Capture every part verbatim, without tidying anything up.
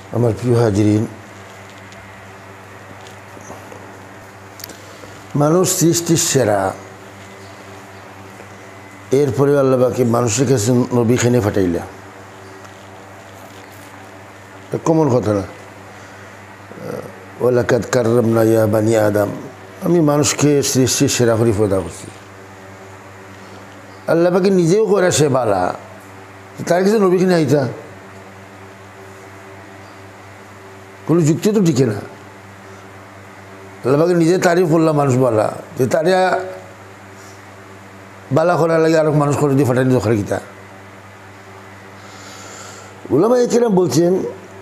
আমার প্রিয় হাজিরিন, মানুষ সৃষ্টির সেরা, এরপরে আল্লাহ বাকি মানুষের কাছে নবী খেনে ফাটাইলা, কমন কথা না। ওয়ালাকাদ কাররামনা ইয়া বানি আদম, আমি মানুষকে সৃষ্টির সেরা করে পয়দা করছি। আল্লাহ বাকি নিজেও করে সে বালা, তার কাছে নবী খেনে আইতা কোনো যুক্তি তো টিকে না। আল্লাহকে নিজে তারিফ করলাম মানুষ বালা, যে তারা বালা করার লাগে আরো মানুষ করে দিয়ে ফাটানি দোকার গীতা। উলামা ইকরাম বলছেন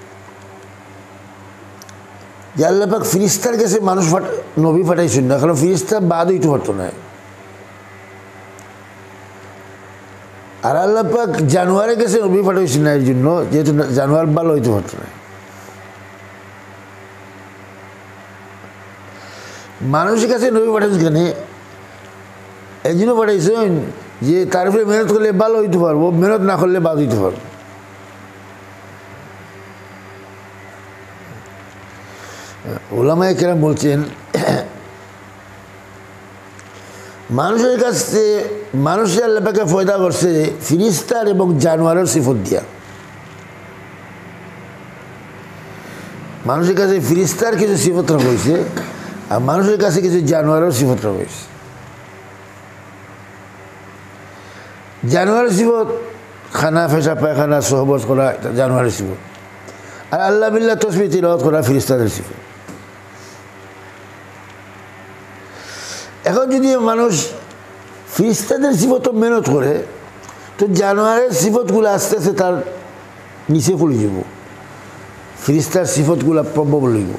যে আল্লাহ পাক ফিরিস্তার কাছে মানুষ নবী ফাটাইছেন না, কারণ ফিরিস্তা বাদ হইতে পারতো না। আর আল্লাহ পাক জানোয়ারের কাছে নবী ফাটাইছেন না, এর জন্য যেহেতু জানোয়ার ভালো হইতে পারতো না। মানুষের কাছে নবী পাঠাইছেন কেন? এই জন্য পাঠাইছেন যে তার উপরে মেহনত করলে ভালো হইতে পারবো, মেহনত না করলে বাদ হইতে পারবো। ওলামায়ে কেরাম বলছেন মানুষের কাছে মানুষের আল্লাহ পাকে ফয়দা করছে ফিরিস্তার এবং জানোয়ারের সিফত দিয়া। মানুষের কাছে ফিরিস্তার কিছু সিফত রাখা হয়েছে, আর মানুষের কাছে কিছু জানোয়ারের সিফত রয়েছে। জানোয়ারের সিফত খানা ফেসা পায়খানা সহবত করা, জানোয়ারের সিফত। আর আল্লাহ বিল্লাহ তসবিহ তিলাওয়াত করা ফিরিস্তাদের সিফত। এখন যদি মানুষ ফিরিস্তাদের সিফত মেহনত করে, তো জানোয়ারের সিফতগুলো আস্তে আস্তে তার নিচে পড়ে যাব, ফিরিস্তার সিফতগুলো প্রবল লইব।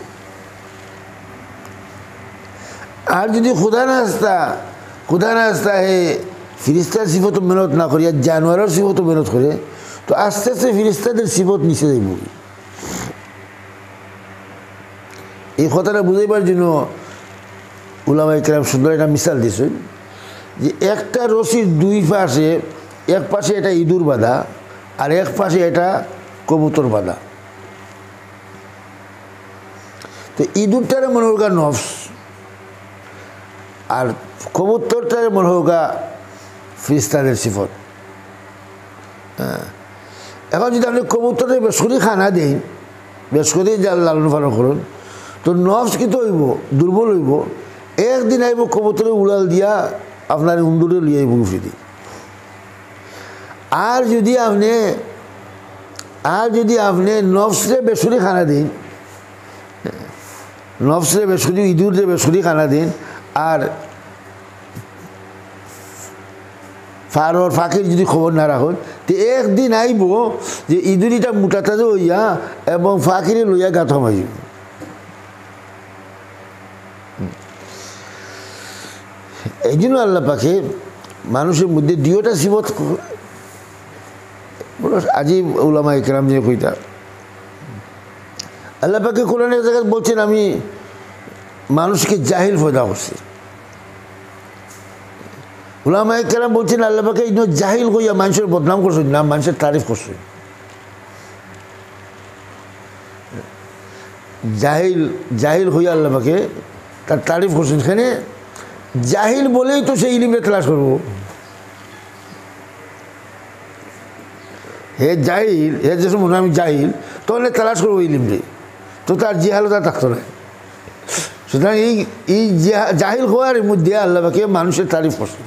আর যদি খুদা না আসতা খুদা না আসতা হে ফিরিস্তার সিফত মেহনত না করিয়া জানোয়ারের সিফত মেহনত করে, তো আস্তে আস্তে ফিরিস্তাদের সিফত নিচে যাইব। এই কথাটা বুঝাইবার জন্য উলামায়ে কেরাম সুন্দর একটা মিসাল দিয়েছেন যে একটা রশির দুই পাশে, এক পাশে এটা ইঁদুর বাঁধা আর এক পাশে এটা কবুতর বাঁধা। তো ইঁদুরটারে মনে হোক নফস, আর কবুতরটার মনে হোক ফিরিস্তাদের সিফত। হ্যাঁ, এখন যদি আপনি কবুতরের বেশি খানা দেন, বেশ করে লালন পালন করুন, তো নফস কিন্তু হইব দুর্বল হইব। একদিন আইব কবুতরে উড়াল দিয়া আপনার উন্দুরে লিয়ে আইব ফিরি। আর যদি আপনি আর যদি আপনি নফসরে বেসুরি খানা দিন, নফসরে বেসুরি ইঁদুরে বেসুরি খানা দিন, আর ফারর ফাঁকির যদি খবর না রাখুন, তো একদিন আইব যে ইঁদুরিটা মোটা তাজা হইয়া এবং ফাঁকিরে লইয়া গাঁথ মাইব। এই জন্য আল্লাহ পাকে মানুষের মধ্যে দুইটা সিফত আজিব উলামায়ে কেরাম যে কইতা। আল্লাহ পাকে কোরআনের জায়গায় বলছেন আমি মানুষকে জাহিল পয়দা করছি। উলামায়ে কেরাম বলছেন আল্লাহ পাকে এই জাহিল কইয়া মানুষের বদনাম করছেন না, মানুষের তারিফ করছেন। জাহিল জাহিল হইয়া আল্লাহ পাকে তার তারিফ করছেন। এখানে জাহিল বলেই তো সেই ইলিমে ক্লাস করবো। হে জাহিল, হে যে মনে আমি জাহিল, তাহলে তালাশ করবো ইলিমরে, তো তার জিহালতা থাকতো না। সুতরাং এই এই জাহিল হওয়ার মধ্যে আল্লাহ পাকে মানুষের তারিফ করছেন।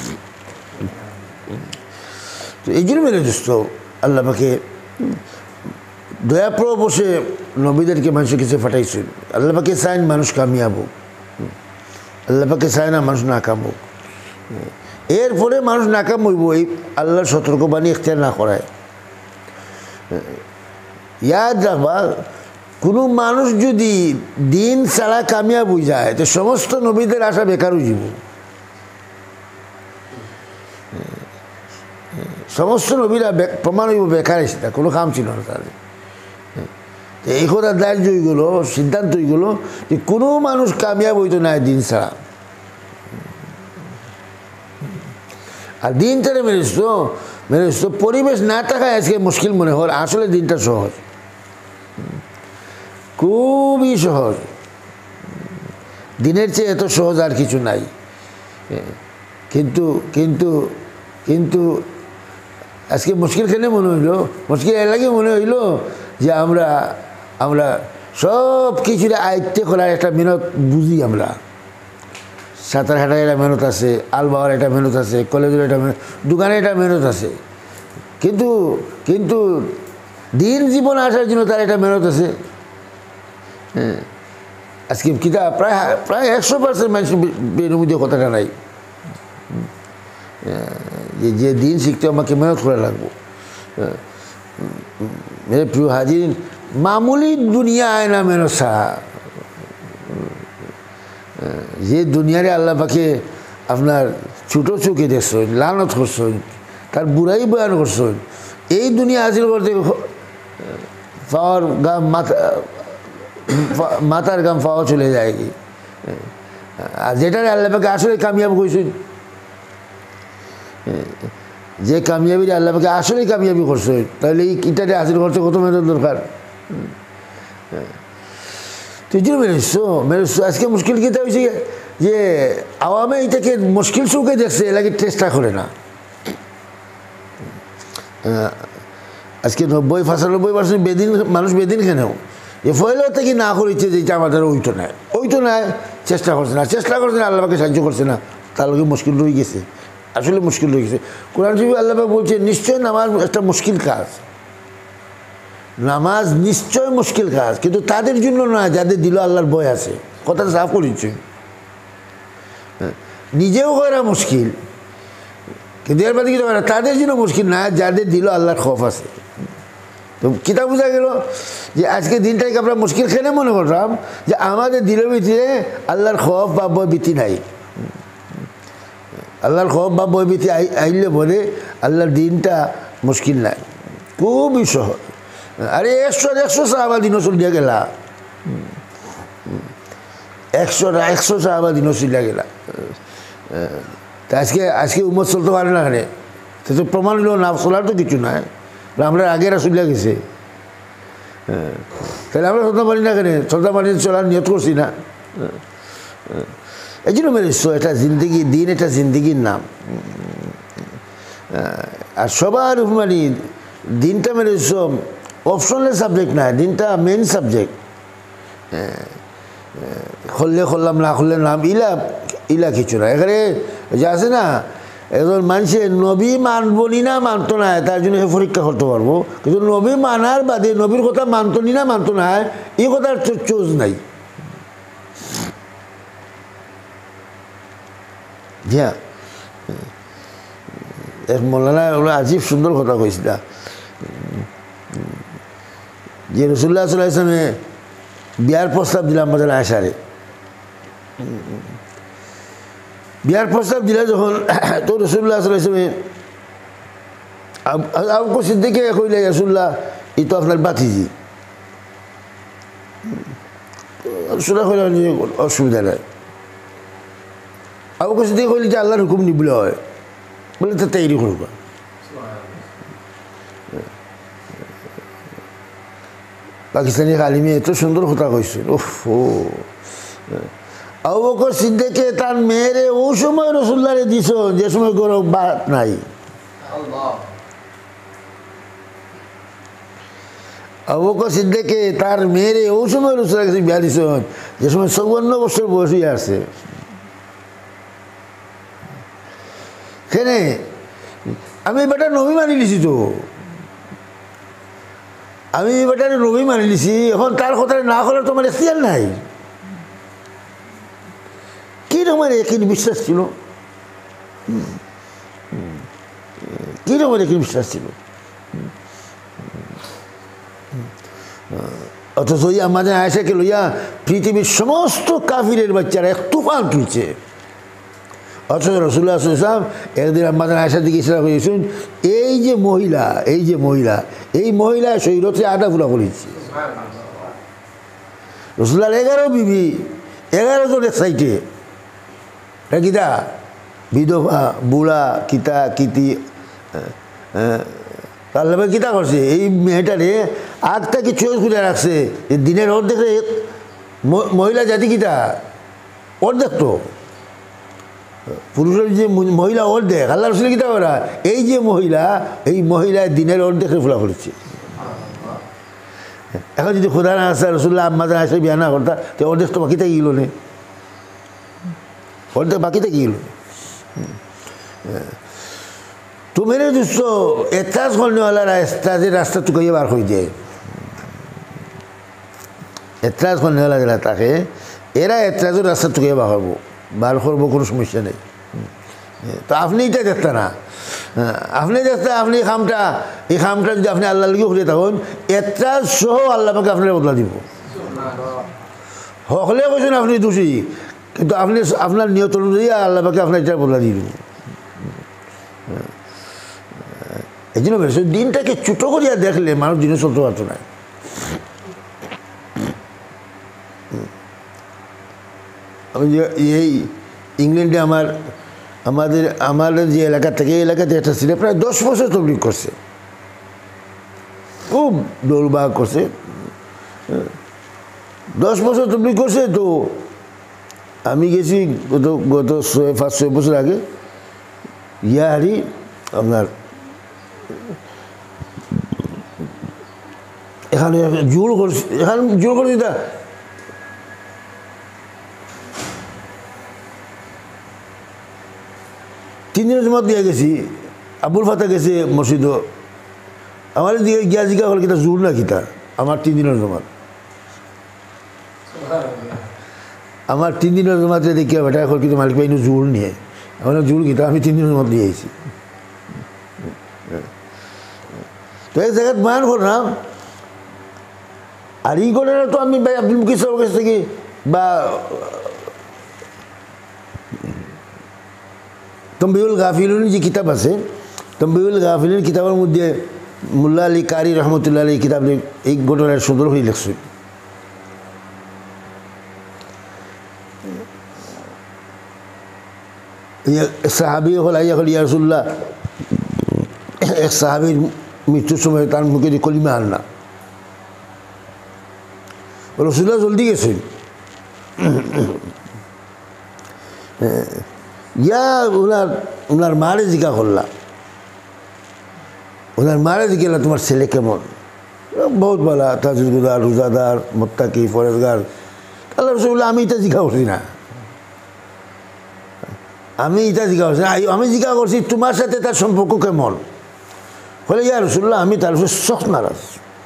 তো এই জন্য মেরে দোস্ত আল্লাহ পাকে দয়াপ্র বসে নবীদেরকে মানুষের কাছে ফাটাইছেন। আল্লাহ পাকে চাইন মানুষ কামিয়াব, আল্লাহ পাকে চায় না মানুষ নাকাম হোক। এরপরে মানুষ নাকাম হইব এই আল্লাহর সতর্কবাণী ইখতিয়ার না করায়। ইয়াদ রাখবা, কোনো মানুষ যদি দিন ছাড়া কামিয়াব হয়ে যায়, তো সমস্ত নবীদের আশা বেকার হয়ে যাব। সমস্ত নবীরা প্রমাণ হইব বেকার এসে, কোনো কাম ছিল না তাদের। এই কথা দায়িত্ব হয়ে গেল, সিদ্ধান্ত হয়ে গেল যে কোনো মানুষ কামিয়াব হইতো না দিন ছাড়া। আর দিন ছাড়া মেরেছ মেরেছ পরিবেশ না থাকায় আজকে মুশকিল মনে হয়, আসলে দিনটা সহজ। খুবই সহজ, দিনের চেয়ে এত সহজ আর কিছু নাই। কিন্তু কিন্তু কিন্তু আজকে মুশকিল কেন মনে হইল? মুশকিল এর লাগে মনে হইল যে আমরা আমরা সব কিছুর আয়ত্তে করার একটা মেহনত বুঝি। আমরা সাঁতার হাঁটার একটা মেহনত আছে, আল বাবার একটা মেহনত আছে, কলেজের একটা মেহনত, দোকানে একটা মেহনত আছে, কিন্তু কিন্তু দিন জীবন আসার জন্য তার একটা মেহনত আছে। হ্যাঁ, আজকে কিতাব প্রায় প্রায় একশো পার্সেন্ট মানুষের মধ্যে কথাটা নাই যে যে দিন শিখতে আমাকে মেহনত করে লাগবো। মেরে প্রিয় হাজির, মামুলি দুনিয়া আয় না মেহনত ছাড়া। যে দুনিয়ারে আল্লাহ পাকে আপনার ছোটো চোখে দেখছেন, লানত করছেন, তার বুড়াই বয়ান করছেন, এই দুনিয়া হাসিল করতে পাওয়ার গাম মাথা মাথার গাম পাওয়া চলে যায় কি। আর যেটারে আল্লাহ পাকে আসলে কামিয়াব করছেন, যে কামিয়াবির আল্লাহ পাকে আসলেই কামিয়াবি করছে, তাহলে এই ইটারে হাসিল করতে কত মেহনত দরকার। তুই জন্য মেরেছো মেরেছো আজকে মুশকিল কীটা হয়েছে যে আওয়ামে এইটাকে মুশকিল চৌকে দেখছে, এলাকে চেষ্টা করে না। আজকে নব্বই পঁচানব্বই পার্সেন্ট বেদিন মানুষ বেদিন কেনেও এ ফয়লেও থেকে না করেছে যে এটা আমাদের ওইটো নেয়, ওইটো নেয়, চেষ্টা করছে না, চেষ্টা করছে না, আল্লাহকে সাহায্য করছে না, তার লোকে মুশকিল রয়ে গেছে। আসলে মুশকিল রয়ে গেছে। কোরআন শরীফে আল্লাহ বলছে নিশ্চয় নামাজ একটা মুশকিল কাজ, নামাজ নিশ্চয় মুশকিল কাজ, কিন্তু তাদের জন্য নয় যাদের দিল আল্লাহর ভয় আছে। কথাটা সাফ করেছে, নিজেও করা মুশকিল, কিন্তু এর বাদে কিছু না, তাদের জন্য মুশকিল না যাদের দিল আল্লাহর খৌফ আছে। তো কিতা বোঝা গেল যে আজকে দিনটাকে আমরা মুশকিল খেলে মনে করলাম যে আমাদের দিলের ভিতরে আল্লাহর খৌফ বা ভয়ভীতি নাই। আল্লাহর খৌফ বা ভয়ভীতি আইলে বলে আল্লাহর দিনটা মুশকিল নাই, খুবই সহজ। আরে একশো একশো সাহাবা দিনও চলিয়া গেলা, একশো একশো সাহাবা দিনও চলিয়া গেলা। তা আজকে আজকে উম্মত চলতে পারে না, এখানে তো প্রমাণ হলো না, চলার তো কিছু নাই, আমরা আগেরা চলিয়া গেছে। হ্যাঁ, তাহলে আমরা চলতে পারি না, এখানে চলতে পারি, চলার নিয়ত করছি না। এই জন্য মেরে এটা জিন্দগি, দিন এটা জিন্দগির নাম। আর সবার মানে দিনটা মেরে অপশনাল সাবজেক্ট না, দিনটা মেন সাবজেক্ট। খুললে খুললাম, না খুললে নাম, ইলা ইলা কিছু না। এখানে যে আছে না, একজন মানুষের নবী মানবনি না মানতো না, তার জন্য সে পরীক্ষা করতে পারবো, কিন্তু নবী মানার বাদে নবীর কথা মানতনি না মানতো না, এই কথার চোজ নাই। হ্যাঁ, এক মৌলানা ওরা আজীব সুন্দর কথা কইছিল যে রসুল্লাহ সাল্লাল্লাহু আলাইহি ওয়াসাল্লামে বিয়ার প্রস্তাব দিলাম আমাদের আয়সারে। বিয়ার প্রস্তাব দিলে যখন, তো রসুল্লাহ সাল্লাল্লাহু আলাইহি ওয়াসাল্লামে আবু বকর সিদ্দিককে কইলে রাসূলুল্লাহ এই তো আপনার বাতিজি, রাসূলুল্লাহ কইলেন অসুবিধা নাই। আবু বকর সিদ্দিক কইলে যে আল্লাহর হুকুম নিবলে হয়, বলে তো তৈরি করবা। পাকিস্তানি আলিমে এত সুন্দর কথা কইছে, ওফ ও আবু বকর সিদ্দিককে তার মেয়েরে ও সময় রাসূলুল্লাহরে দিছ যে সময় গরম বাত নাই। আবু বকর সিদ্দিককে তার মেয়েরে ও সময় রাসূলুল্লাহর কাছে বিয়া দিছ যে সময় চৌবন্ন বছর বয়স হয়ে আছে। কেনে আমি বেটা নবী মানি লিছি, তো আমি বেটারে নবী মানি লিছি, এখন তার কথা না করার তোমার এখতিয়ার নাই। কি রকমের একই বিশ্বাস ছিল, কি রকমের একই বিশ্বাস ছিল। অথচ ওই আমাদের আয়েশাকে লইয়া পৃথিবীর সমস্ত কাফিরের বাচ্চারা এক তুফান তুলছে। অথচ রাসূলুল্লাহ সাল্লাল্লাহু আলাইহি ওয়াসাল্লাম একদিন আমাদের আয়েশার দিকে ইশারা করেছেন, এই যে মহিলা, এই যে মহিলা, এই মহিলা শরীরতে আটা ফুলা করেছে। রাসূলুল্লাহর এগারো বিবি, এগারো জনের সাইটে, এটা কিতা বিধবা, বুড়া, কিতা কিতি, আল্লাহ কিতা করছে এই মেয়েটারে আগটা কি চোখ খুলে রাখছে দিনের অর্ধেক মহিলা জাতি কিতা অর্ধেক তো পুরুষের যে মহিলা অর্ধেক আল্লাহ রসুল কিতা ওরা এই যে মহিলা এই মহিলা দিনের অর্ধেকে ফুলা করেছে এখন যদি খোদা না আসা রসুল্লাহ আম্মাদান আসে বিয়া না করতা তো অর্ধেক তো বাকিতে গেল নে অর্ধেক বাকিতে গেল तो मेरे दोस्तों एतराज़ करने वाला रास्ता से रास्ता तो कई बार हो जाए एतराज़ करने वाला रहता है एरा एतराज़ रास्ता तो कई बार हो बार खोर वो कुछ समस्या नहीं तो आपने इतना देखता ना आपने देखता आपने खामटा ये खामटा जो आपने अल्लाह लगी हो जाता हो एतराज़ सो अल्लाह में आपने बदला दी वो होखले कुछ ना आपने दूसरी तो आपने अपना नियत दिया अल्लाह में आपने इतना बदला दी এই জন্য বলছে দিনটাকে ছোটো করিয়া দেখলে মানুষ দিনে চলতে পারতো না আমি যে এই ইংল্যান্ডে আমার আমাদের আমাদের যে এলাকা থেকে এই এলাকাতে একটা ছিল প্রায় দশ বছর তবলিগ করছে খুব দৌড়বাগ করছে দশ বছর তবলিগ করছে তো আমি গেছি গত গত ছয় পাঁচ ছয় বছর আগে ইয়ারি আপনার এখানে জোর করছে এখানে জোর করে দিতা তিন দিনের জমা দিয়ে গেছি আবুল ফাতা গেছে মসজিদ আমার দিকে গিয়া জিজ্ঞা হল কিতা জোর না কিতা আমার তিন দিনের জমা আমার তিন দিনের জমাতে দেখিয়া বেটা এখন কিন্তু মালিক ভাই জোর নিয়ে আমার জোর কিতা আমি তিন দিনের জমা দিয়ে আইছি তো এই জায়গায় বয়ান করলাম আর এই ঘটনা তো আমি ভাই আব্দুল মুকির সাহেবের কাছ থেকে বা তম্বিউল গাফিলুন যে কিতাব আছে তম্বিউল গাফিলুন কিতাবের মধ্যে মোল্লা আলী কারি রহমতুল্লাহ আলী কিতাব এই ঘটনার সুন্দর হয়ে লিখছে এক সাহাবি হল আইয়া হল ইয়া রাসূলুল্লাহ এক সাহাবির মৃত্যুর সময় তার মুখে দিয়ে কলিমা আনলা রসুল্লাহ জলদি গেছেন ইয়া ওনার ওনার মারে জিজ্ঞা করলা ওনার মারে জিজ্ঞাসা তোমার ছেলে কেমন বহুত ভালো তাজুদগুদার রোজাদার মোত্তাকি ফরেজগার আল্লাহ রসুল্লাহ আমি এটা জিজ্ঞা করছি না আমি এটা জিজ্ঞা করছি না আমি জিজ্ঞা করছি তোমার সাথে তার সম্পর্ক কেমন বলে ইয়া রাসূলুল্লাহ আমি তার উপরে সখ নারাজ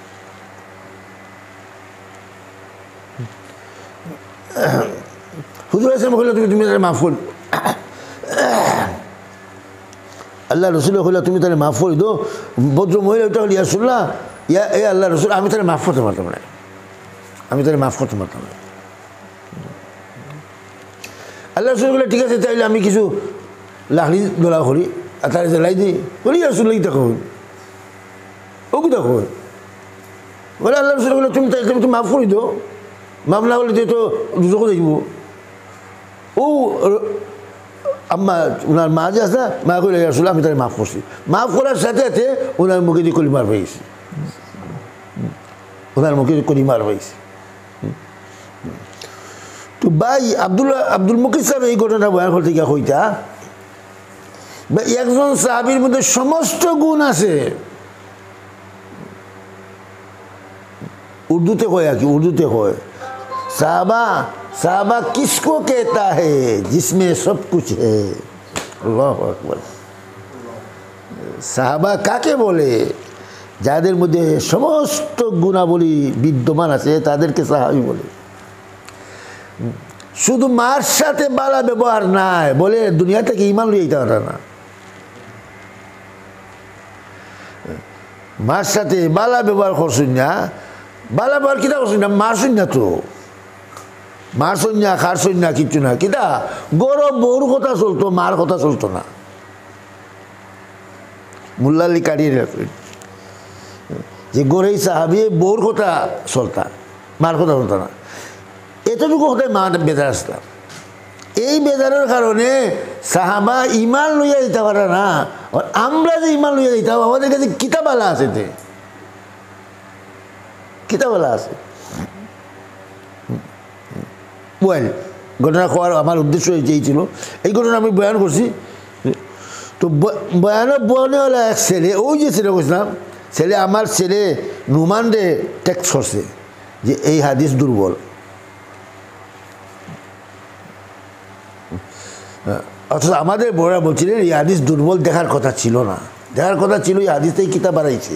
হুজুর আসলাম বললো তুমি তুমি তাহলে মাফ করি আল্লাহ রসুল হইলে তুমি তাহলে মাফ করে দো ভদ্র মহিলা ওইটা হল ইয়া রাসূলুল্লাহ ইয়া এ আল্লাহ রসুল আমি তাহলে মাফ করতে পারতাম না আমি তাহলে মাফ করতে পারতাম না আল্লাহ রসুল বলে ঠিক আছে তাইলে আমি কিছু লাখড়ি দোলা করি আর তাহলে জ্বালাই দিই বলি ইয়া রাসূলুল্লাহ কি দেখো ও কি দেখো বলে আল্লাহ রসুল বলে তুমি তাই তুমি মাফ করে দো মাফ না করলে তো দুজকে দেখব ও আম্মা ওনার মা যে আছে মা করে আসলে আমি তাই মাফ করছি মাফ করার সাথে সাথে ওনার মুখে দিয়ে কলিমার পাইছি ওনার মুখে দিয়ে কলিমার পাইছি তো ভাই আব্দুল্লাহ আব্দুল মুকির সাহেব এই ঘটনা বয়ান করতে গিয়া কইতা একজন সাহাবীর মধ্যে সমস্ত গুণ আছে উর্দুতে কয় আর কি উর্দুতে কয় साहबा साहबा किसको कहता है जिसमें सब कुछ है अल्लाह अकबर साहबा काके बोले যাদের মধ্যে সমস্ত গুণাবলী বিদ্যমান আছে তাদেরকে সাহাবী বলে শুধু মার সাথে বালা ব্যবহার নাই বলে দুনিয়া থেকে ঈমান লইয়া যেতে পারে না মার সাথে বালা ব্যবহার করছেন না বালা ব্যবহার কিটা করছেন না মারছেন না তো মারছেন না খারছেন না কিচ্ছু না কিটা গৌরব বউর কথা চলতো মার কথা চলতো না মোল্লা আলী কারি রাখলেন যে গোরেই সাহাবি বউর কথা চলতা মার কথা চলতো না এতটুকু হতে মা বেঁধে আসতাম এই বেজারের কারণে সাহাবা ইমান লইয়া দিতে পারে না। আমরা যে ইমান লইয়া দিতে হবে, আমাদের কাছে কিতাবালা আছে, তে কিতাবালা আছে। ওয়েল, ঘটনা হওয়ার আমার উদ্দেশ্য এই ছিল, এই ঘটনা আমি বয়ান করছি। তো বয়ানের বয়ানে হলো এক ছেলে, ওই যে ছেলে বলছিলাম, ছেলে আমার ছেলে নুমান রে টেক্সট করছে যে এই হাদিস দুর্বল। অথচ আমাদের বড়রা বলছিলেন এই হাদিস দুর্বল, দেখার কথা ছিল না, দেখার কথা ছিল এই হাদিস থেকে কিতাব বাড়াইছে।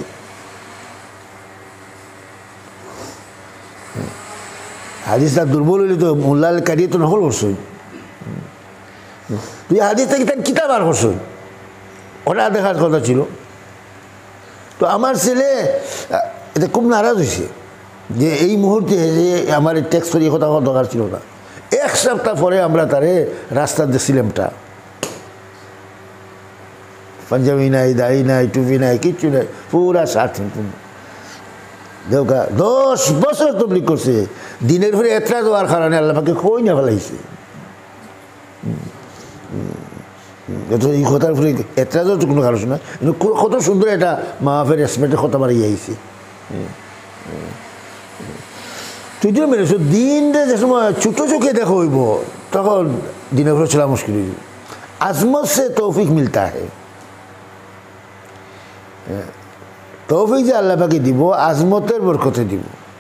হাদিসটা দুর্বল হইলে তো মোল্লাল কারিয়ে তো নকল করছই, তুই হাদিস থেকে তার কিতাব বার করছই, ওটা দেখার কথা ছিল। তো আমার ছেলে এটা খুব নারাজ হয়েছে যে এই মুহূর্তে যে আমার টেক্সট করিয়ে কথা হওয়ার দরকার ছিল না। এক সপ্তাহ পরে আমরা তারে রাস্তা দিয়েছিলামটা, পাঞ্জাবি নাই, দাড়ি নাই, টুপি নাই, কিচ্ছু নাই, পুরা শার্ট সম্পূর্ণ দেওকা। দশ বছর তবলিগ করছে, দিনের ফিরে এতটা দেওয়ার কারণে আল্লাহ পাকে কই না ফেলাইছে। এই কথার ফিরে এতটা তো কোনো কারণ না, কিন্তু কত সুন্দর এটা মাহফের রেসপেক্টের কথা বাড়িয়ে আইছে। তুই যে মেরেছ দিনটা যে সময় ছোটো চোখে দেখা হইব, তখন দিনের ফিরে চলা মুশকিল হইব। আজমত সে তৌফিক মিলতা হয়, তৌফিক যে আল্লাহ পাকে দিব আজমতের বরকতে দিব।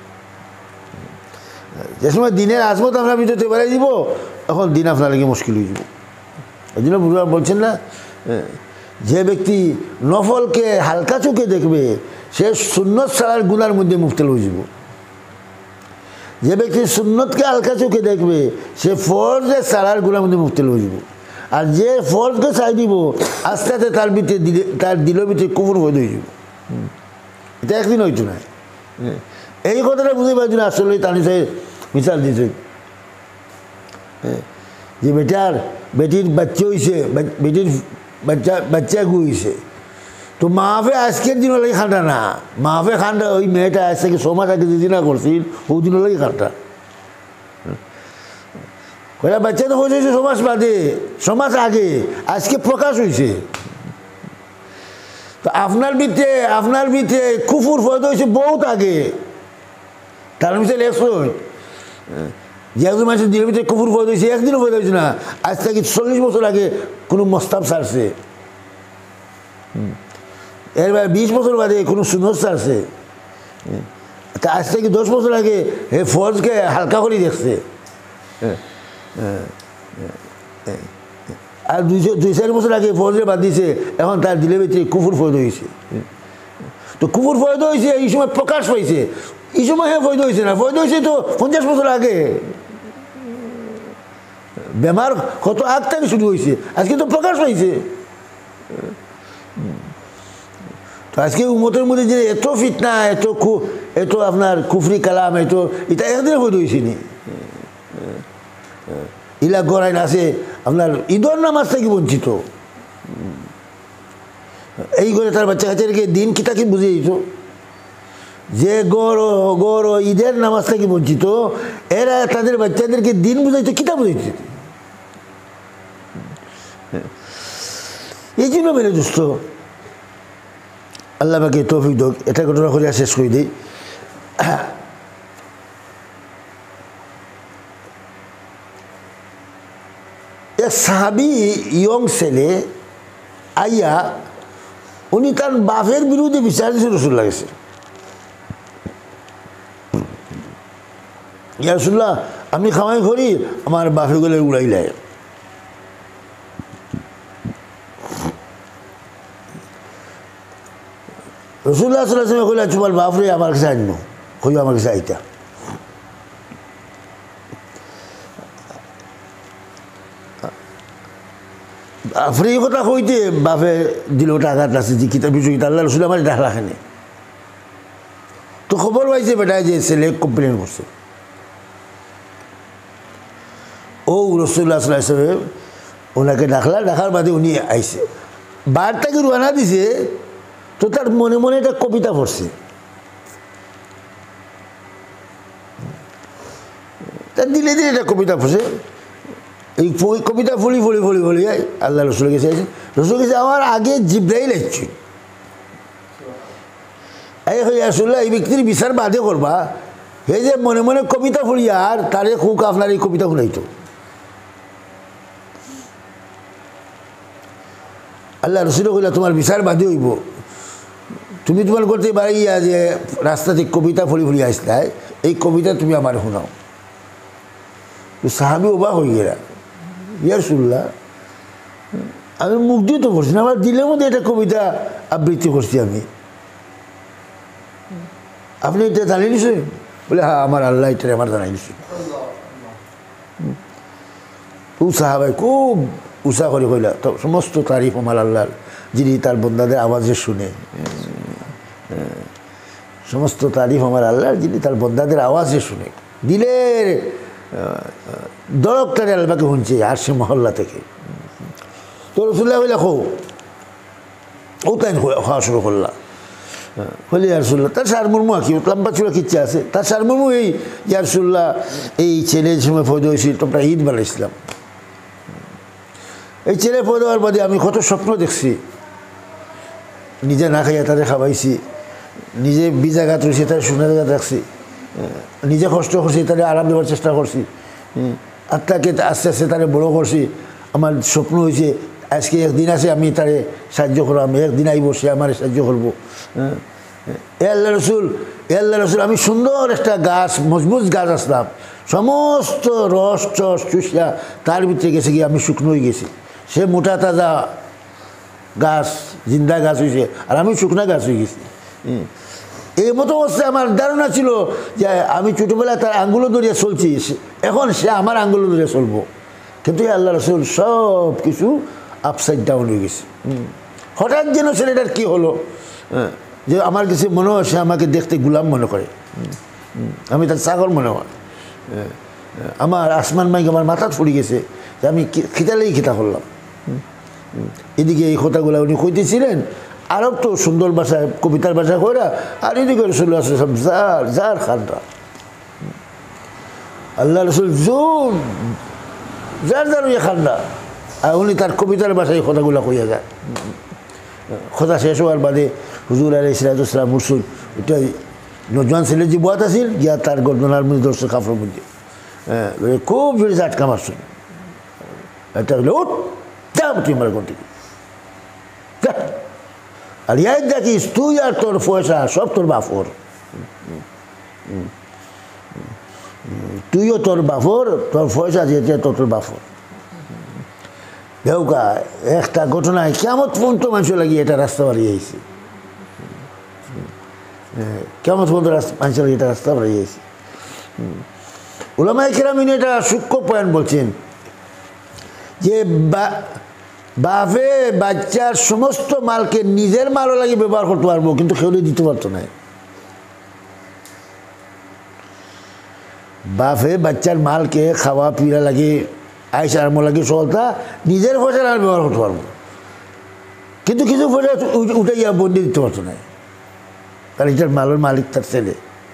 যে সময় দিনের আজমত আমরা ভিতরে বেড়াই দিব, তখন দিন আপনার লাগে মুশকিল হয়ে যাব। এই জন্য বুঝবার বলছেন না, যে ব্যক্তি নফলকে হালকা চোখে দেখবে সে সুন্নত ছাড়ার গুনার মধ্যে মুবতলা হয়ে যাব। যে ব্যক্তি সুন্নতকে হালকা চোখে দেখবে সে ফরজে ছাড়ার গুনার মধ্যে মুবতলা হয়ে যাব। আর যে ফরজকে চাই দিব আস্তে আস্তে তার ভিতরে তার দিলের ভিতরে কুফর হয়ে যাব। এটা একদিন হইতো না। এই কথাটা বুঝতে পারছি না, আসলে তানি সাহেব মিশাল দিছে যে বেটার বেটির বাচ্চা হয়েছে, বেটির বাচ্চা বাচ্চা গু হয়েছে, তো মাহফে আজকের দিন লাগে খান্ডা না, মাহফে খান্ডা ওই মেয়েটা আজ থেকে ছ মাস আগে যেদিন করছিল ওই দিন লাগে খান্ডা। কয়টা বাচ্চা তো হয়েছে ছ মাস বাদে, ছ মাস আগে, আজকে প্রকাশ হয়েছে। তো আপনার ভিতরে আপনার ভিতরে কুফুর ফয়দা হয়েছে বহুত আগে, তার ভিতরে একশোই যে একজন মানুষের দিনের ভিতরে কুফুর ফয়দা হয়েছে, একদিনও ফয়দা হয়েছে না, আজ থেকে চল্লিশ বছর আগে কোনো মস্তাব ছাড়ছে, এরবার বিশ বছর বাদে কোনো সুন্নত ছাড়ছে, তা আজ থেকে দশ বছর আগে হে ফরজকে হালকা করে দেখছে। আর দুইশো দুই চার বছর আগে ফরজে বাদ দিয়েছে, এখন তার দিলের ভিতরে কুফুর ফয়দা হয়েছে। তো কুফুর ফয়দা হয়েছে এই সময় প্রকাশ পাইছে, এই সময় হ্যাঁ ফয়দা হয়েছে না, ফয়দা হয়েছে তো পঞ্চাশ বছর আগে। বেমার কত আগ থেকে শুরু হয়েছে, আজকে তো প্রকাশ পাইছে। তো আজকে উম্মতের মধ্যে যে এত ফিতনা, এত এত আপনার কুফরি কালাম, এত এটা একদিনে ফয়দা হয়েছে নি। ইলা গড়াইন আছে আপনার ঈদর নামাজ থেকে বঞ্চিত, এই করে তার বাচ্চা কাচ্চাদেরকে দিন কি তাকে বুঝিয়ে দিত যে গড় গড় ঈদের নামাজ থেকে বঞ্চিত, এরা তাদের বাচ্চাদেরকে দিন বুঝাইতো, কিতা বুঝাইতো। এই জন্য মেরে দোস্ত আল্লাহ পাকে তৌফিক দোক। এটা ঘটনা করে শেষ করে দিই। এক সাহাবি ইয়ং ছেলে আইয়া উনি তার বাপের বিরুদ্ধে বিচার দিয়েছে রসুল্লাহ গেছে, ইয়া রাসূলুল্লাহ আমি খামাই করি, আমার বাপে গেলে উড়াইলে। রসুল্লাহ সাল্লাল্লাহু আলাইহি ওয়াসাল্লাম কইলা তোমার বাপরে আমার কাছে আনবো, কইও আমার কাছে আইতা। বাপরে এই কথা কইতে বাপে দিল টাকার কাছে যে কিতাব বিষয় আল্লাহ রসুল আমার এটা রাখেনি। তো খবর পাইছে বেটায় যে ছেলে কমপ্লেন করছে। ও রসুল্লাহ সাল্লাল্লাহু আলাইহি ওয়াসাল্লাম ওনাকে ডাকলা, ডাকার বাদে উনি আইছে, বারটাকে রোয়ানা দিছে। তো তার মনে মনে একটা কবিতা পড়ছে, তার দিলে দিলে একটা কবিতা পড়ছে। এই কবিতা ফুলি ফুলি ফুলি ফুলি আল্লাহ রসুল কাছে আছে, রসুল কাছে আমার আগে জিব্রাইল আসছে, এই হয়ে আসলে এই ব্যক্তির বিচার বাদে করবা, এই যে মনে মনে কবিতা ফুলি আর তারে খুব আপনার এই কবিতা শুনাইতো। আল্লাহ রসুল কইলা তোমার বিচার বাদে হইব, তুমি তোমার করতে বাড়িয়া যে রাস্তাতে কবিতা ফুলি ফুলি আসলে এই কবিতা তুমি আমার শোনাও। তো সাহাবি অবাক হয়ে গেলা, ইয়া রাসূলুল্লাহ আমি মুগ্ধ তো করছি না, আমার দিলের মধ্যে একটা কবিতা আবৃত্তি করছি আমি, আপনি এটা জানিয়ে নিশ্চয়? বলে হ্যাঁ আমার আল্লাহ এটা আমার জানাই নিশ্চয়। ও সাহাবাই খুব উৎসাহ করে কইলা তো সমস্ত তারিফ আমার আল্লাহর, যিনি তার বন্দাদের আওয়াজে শুনে, সমস্ত তারিফ আমার আল্লাহর যিনি তার বন্দাদের আওয়াজে শুনে, দিলের দরকটারে আল্লাহকে শুনছে আর সে মহল্লা থেকে। তো রসুল্লাহ হইলা খো ও তাই খাওয়া শুরু করলা, হলে ইয়ারসুল্লাহ তার সারমর্ম কি লম্বা চূড়া কিচ্ছা আছে, তার সারমর্ম এই ইয়ারসুল্লাহ এই ছেলের সময় ফৌজ হয়েছিল তোমরা ঈদ বানাইছিলাম, এই ছেলে ফৌজ হওয়ার বাদে আমি কত স্বপ্ন দেখছি, নিজে না খাইয়া তাদের খাওয়াইছি, নিজে বিজাঘাত রয়েছে তার সোনার জায়গা রাখছি, নিজে কষ্ট করছি তাদের আরাম দেওয়ার চেষ্টা করছি, আত্মাকে আস্তে আস্তে তারে বড়ো করছি। আমার স্বপ্ন হয়েছে আজকে একদিন আছে আমি তারে সাহায্য করলাম, একদিন আইব সে আমার সাহায্য করবো। এ আল্লাহ রসুল এ আল্লাহ রসুল আমি সুন্দর একটা গাছ মজবুত গাছ আসলাম, সমস্ত রস টস চুষিয়া তার ভিতরে গেছে গিয়ে আমি শুকনো হয়ে গেছি, সে মোটা তাজা গাছ জিন্দা গাছ হয়েছে আর আমি শুকনা গাছ হয়ে গেছি। এই মতো অবস্থায় আমার ধারণা ছিল যে আমি ছোটোবেলায় তার আঙ্গুলো ধরিয়ে চলছি, এখন সে আমার আঙ্গুলো ধরিয়ে চলবো, কিন্তু আল্লাহ রসুল সব কিছু আপসাইড ডাউন হয়ে গেছে। হঠাৎ যেন ছেলেটার কী হলো যে আমার কাছে মনে হয় সে আমাকে দেখতে গুলাম মনে করে, আমি তার চাকর মনে হয়, আমার আসমান মাইক আমার মাথা ফুড়ে গেছে যে আমি খিতালেই খিতা করলাম। এদিকে এই কথাগুলো উনি কইতেছিলেন আরব তো সুন্দর ভাষায় কবিতার ভাষা কইরা, আর এদিকে রসুল সব জার জার খানরা আল্লাহ রসুল জোর যার যার ইয়ে খান্না, আর উনি তার কবিতার ভাষায় কথাগুলো কইয়া যায়। কথা শেষ হওয়ার বাদে হুজুর আলাইহিস সালাম মুরসুল ওইটাই নজওয়ান ছেলের যে বয়াত আছিল গিয়া তার গর্দনার মধ্যে ধরছে কাপড়ের মধ্যে, হ্যাঁ খুব জোরে ঝাটকা মারছেন, এটা হলো উঠ যা উঠি আমার ঘর থেকে, আর ইয়াই দেখিস তুই আর তোর পয়সা সব তোর বাপর, তুইও তোর বাপর, তোর পয়সা যেতে তো তোর বাপর। ভেউকা একটা ঘটনায় কেমন পর্যন্ত মানুষ লাগিয়ে এটা রাস্তা বাড়িয়ে আইছে, কেমন পর্যন্ত মানুষ লাগিয়ে এটা রাস্তা বাড়িয়ে আইছে। উলামায়ে কেরাম এটা সূক্ষ্ম পয়েন্ট বলছেন যে বাপে বাচ্চার সমস্ত মালকে নিজের মালও লাগিয়ে ব্যবহার করতে পারবো, কিন্তু কেউ দিতে পারতো না। বাপে বাচ্চার মালকে খাওয়া পিয়া লাগে আইসা আরমো লাগে সলতা নিজের পয়সা আর ব্যবহার করতে পারবো, কিন্তু কিছু পয়সা উঠাইয়া বন্দি দিতে পারতো না, কারণ এটার মালের মালিক তার ছেলে।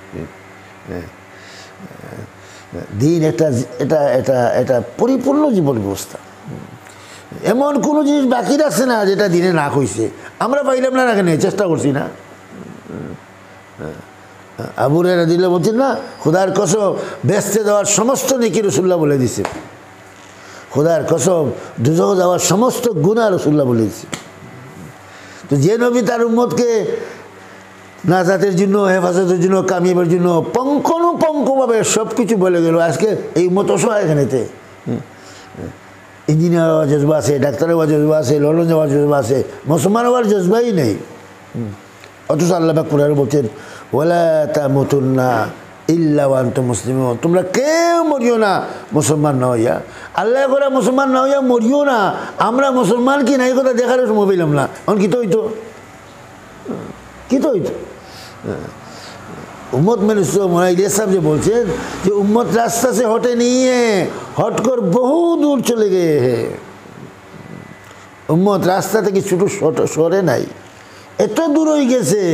দিন একটা এটা এটা এটা পরিপূর্ণ জীবন ব্যবস্থা, এমন কোনো জিনিস বাকি রাখছে না যেটা দিনে না কইছে, আমরা পাইলাম না কেন চেষ্টা করছি না। আবু হুরায়রা রাদিয়াল্লাহু বলছেন না খোদার কসম বেচতে দেওয়ার সমস্ত নেকি রাসূলুল্লাহ বলে দিছে, খোদার কসম দুজখ যাওয়ার সমস্ত গুনাহ রাসূলুল্লাহ বলে দিছে। তো যে নবী তার উম্মতকে নাজাতের জন্য হেফাজতের জন্য কামিয়াবের জন্য পঙ্কনুপঙ্কভাবে সব কিছু বলে গেল, আজকে এই উম্মত অসহায় এখানেতে ইঞ্জিনিয়ার হওয়ার জজবা আছে, ডাক্তার হওয়ার জজবা আছে, ললন যাওয়ার জজবা আছে, মুসলমান হওয়ার জজবাই নেই। অথচ আল্লাহ পাক কোরআনে বলছেন ওয়ালা তামুতুন্না ইল্লা ওয়া আনতুম মুসলিমুন, তোমরা কেউ মরিও না মুসলমান না হইয়া। আল্লাহ করে মুসলমান না হইয়া মরিও না, আমরা মুসলমান কি না এই কথা দেখার সময় পেলাম না, এখন কি তো হইতো কি তো হইতো उम्मत में मोनाइल साहब जो बोलते कि उम्मत रास्ता से हटे नहीं है, हटकर बहुत दूर चले गए हैं। उम्मत रास्ता থেকে ছোট সরে নাই, এত দূর হয়ে গেছে,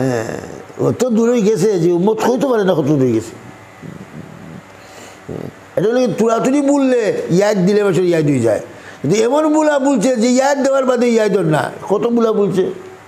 এত দূর হয়ে গেছে যে উম্মত হইতে পারে না কত দূর হয়ে গেছে। এটা হলো তুলাতুলি বললে ইয়াদ দিলে বছর ইয়াদ হয়ে যায়, কিন্তু এমন বুলা বলছে যে ইয়াদ দেওয়ার বাদে ইয়াদ না, কত বুলা বলছে।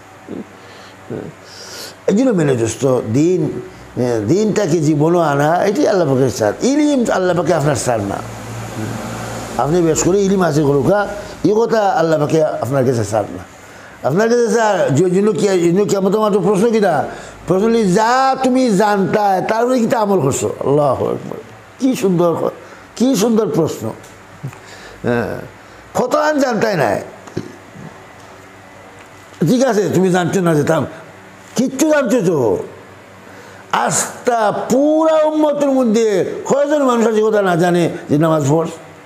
এই জন্য মেনে দোস্ত দিন দিনটাকে জীবনও আনা এটি আল্লাহ পাকের সার। ইলিম আল্লাহ পাকে আপনার সার না, আপনি বেশ করে ইলিম আছে করুকা এই কথা আল্লাহ পাকে আপনার কাছে সার না। আপনার কাছে স্যার জন্য কি কেমন মাত্র প্রশ্ন কিনা প্রশ্ন যা তুমি জানতা তারপরে কিটা আমল করছো। আল্লাহ কি সুন্দর কি সুন্দর প্রশ্ন। হ্যাঁ কত আন জানতাই নাই, ঠিক আছে তুমি জানছো না যেতাম কিচ্ছু জানছো তো। আস্থা পুরা উম্মতের মধ্যে কয়জন মানুষ আছে কথা না জানে যে নামাজ পড়,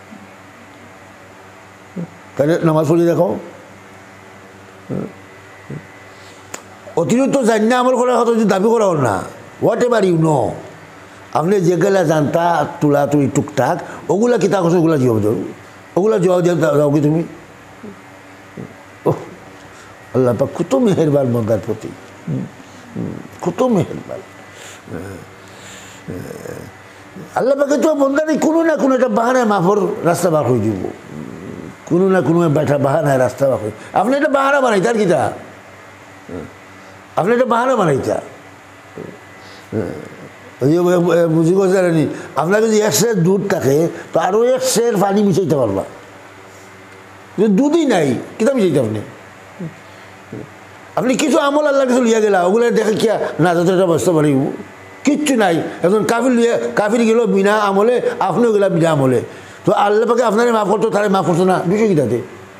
তাহলে নামাজ পড়ে দেখো। অতিরিক্ত জানি না আমল করা হতো যে দাবি করা হল না, হোয়াট এভার ইউ নো, আপনি যেগুলা জানতা তুলা তুলি টুকটাক ওগুলা কিতা করছো ওগুলা জবাব দেব, ওগুলা জবাব দিয়ে যাও কি তুমি। ও আল্লাহ পাক কত মেহেরবান বন্দার প্রতি, কত মেহেরবান। আল্লাহ পাকে তো বন্দারে কোনো না কোনো একটা বাহানায় মাফর রাস্তা বার হয়ে দিব, কোনো না কোনো একটা বাহানায় রাস্তা বার হয়ে। আপনি একটা বাহানা বানাইতে আর কিতা, আপনি একটা বাহানা বানাইতা বুঝি জানি। আপনার যদি এক সের দুধ থাকে তো আরও এক সের পানি মিশাইতে পারবা, যদি দুধই নাই কিতা মিশাইতে আপনি। আপনি কিছু আমল আল্লাহ কিছু লিয়া গেলা ওগুলো দেখে কিয়া না যত একটা বসতে পারি কিচ্ছু নাই। এখন কাফির লিয়া কাফির গেল বিনা আমলে, আপনিও গেলা বিনা আমলে, তো আল্লাহ পাকে আপনারে মাফ করতো তাহলে মাফ করতো না, বিষয় কিতাতে